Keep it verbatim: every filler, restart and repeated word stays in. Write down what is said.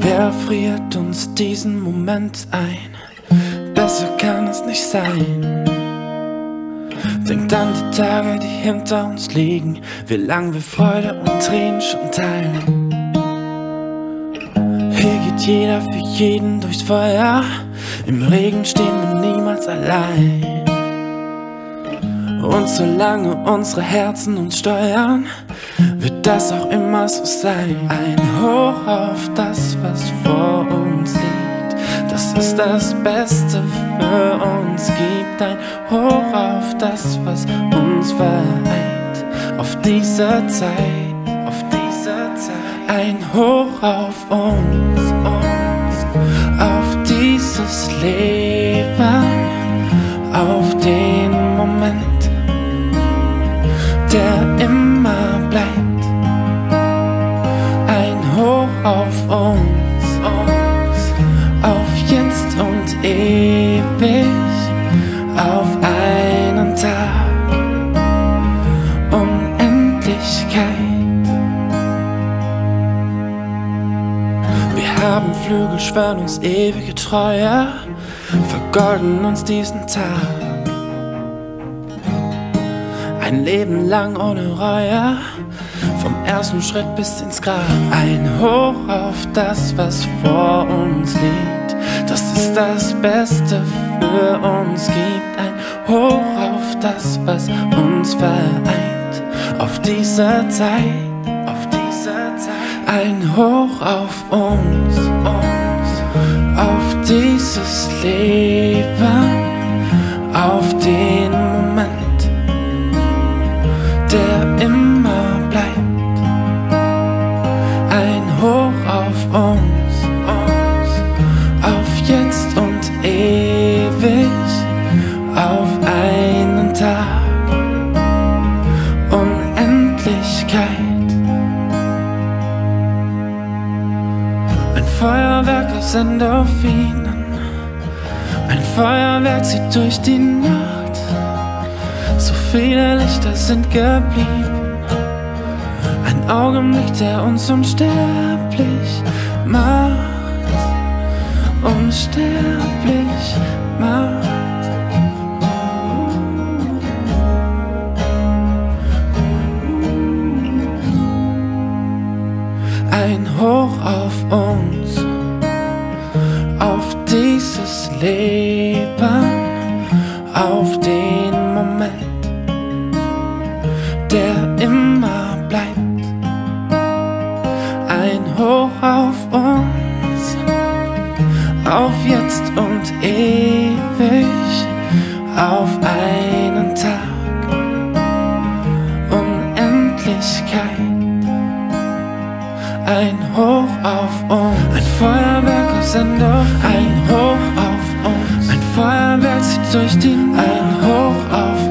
Wer friert uns diesen Moment ein? Besser kann es nicht sein. Denkt an die Tage, die hinter uns liegen, wie lang wir Freude und Tränen schon teilen. Hier geht jeder für jeden durchs Feuer, im Regen stehen wir niemals allein. Und solange unsere Herzen uns steuern, wird das auch immer so sein. Ein Hoch auf das, was vor uns liegt, das ist das Beste für uns gibt. Ein Hoch auf das, was uns vereint, auf diese Zeit, auf diese Zeit. Ein Hoch auf uns, uns, auf dieses Leben, auf den Moment, der immer bleibt. Ein Hoch auf uns, uns, auf jetzt und ewig, auf einen Tag, Unendlichkeit. Wir haben Flügel, schwören uns ewige Treue, vergolden uns diesen Tag. Ein Leben lang ohne Reue, vom ersten Schritt bis ins Grab. Ein Hoch auf das, was vor uns liegt, das ist das Beste für uns gibt. Ein Hoch auf das, was uns vereint, auf diese Zeit, auf diese Zeit. Ein Hoch auf uns, uns, auf dieses Leben, auf den Moment, der immer bleibt. Ein Hoch auf uns, uns, auf jetzt und ewig, auf einen Tag, Unendlichkeit. Ein Feuerwerk aus Endorphinen, ein Feuerwerk zieht durch die Nacht. So viele Lichter sind geblieben, ein Augenblick, der uns unsterblich macht, unsterblich macht. Ein Hoch auf uns, auf dieses Leben, auf den Moment, der immer bleibt. Ein Hoch auf uns, auf jetzt und ewig, auf einen Tag, Unendlichkeit. Ein Hoch auf uns, ein Feuerwerk aus Endorphinen, ein Hoch auf uns, ein Feuerwerk zieht durch die Nacht. Ein Hoch auf